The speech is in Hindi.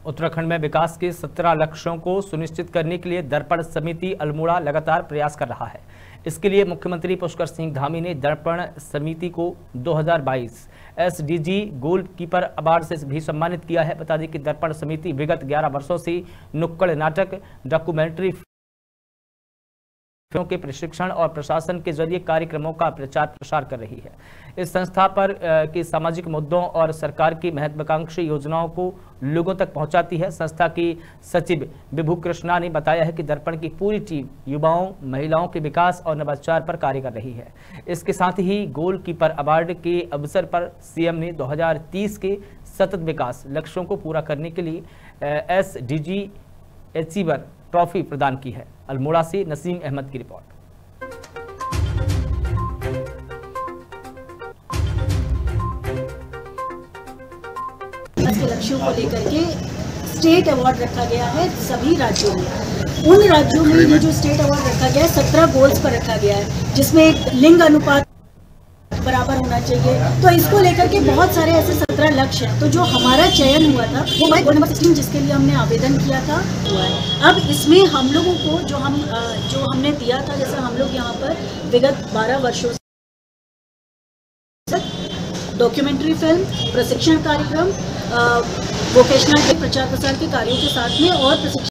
उत्तराखंड में विकास के 17 लक्ष्यों को सुनिश्चित करने के लिए दर्पण समिति अल्मोड़ा लगातार प्रयास कर रहा है। इसके लिए मुख्यमंत्री पुष्कर सिंह धामी ने दर्पण समिति को 2022 एसडीजी गोलकीपर अवार्ड से भी सम्मानित किया है। बता दें कि दर्पण समिति विगत 11 वर्षों से नुक्कड़ नाटक, डॉक्यूमेंट्री के प्रशिक्षण और प्रशासन के जरिए कार्यक्रमों का प्रचार प्रसार कर रही है। इस संस्था पर की सामाजिक मुद्दों और सरकार की महत्वाकांक्षी योजनाओं को लोगों तक पहुंचाती है। संस्था की सचिव विभू कृष्णा ने बताया है कि दर्पण की पूरी टीम युवाओं, महिलाओं के विकास और नवाचार पर कार्य कर रही है। इसके साथ ही गोलकीपर अवार्ड के अवसर पर सीएम ने 2030 के सतत विकास लक्ष्यों को पूरा करने के लिए एसडीजी अचीवर ट्रॉफी प्रदान की है। अल्मोड़ा से नसीम अहमद की रिपोर्ट। के लक्ष्यों को लेकर के स्टेट अवार्ड रखा गया है सभी राज्यों में। उन राज्यों में ये जो स्टेट अवार्ड रखा गया है 17 गोल्स पर रखा गया है, जिसमें लिंग अनुपात बराबर होना चाहिए। तो इसको लेकर के बहुत सारे ऐसे 17 लक्ष्य हैं। तो जो हमारा चयन हुआ था वो हमारे गोल नंबर 16 जिसके लिए हमने आवेदन किया था हुआ है। अब इसमें हम लोगों को जो हमने दिया था, जैसे हम लोग यहाँ पर विगत 12 वर्षों से डॉक्यूमेंट्री फिल्म, प्रशिक्षण कार्यक्रम, वोकेशनल प्रचार प्रसार के कार्यों के साथ में और प्रशिक्षण